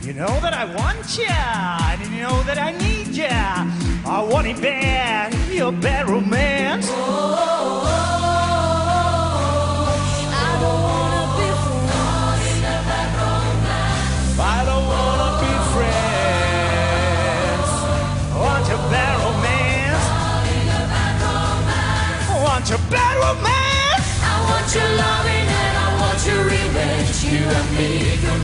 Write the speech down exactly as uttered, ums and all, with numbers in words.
You know that I want ya, and you know that I need ya. I want it bad, your bad romance. Oh, oh, oh, I don't wanna be friends. I don't wanna be friends. Want your bad romance? Want your bad romance? I want your loving and I want your revenge. You and me.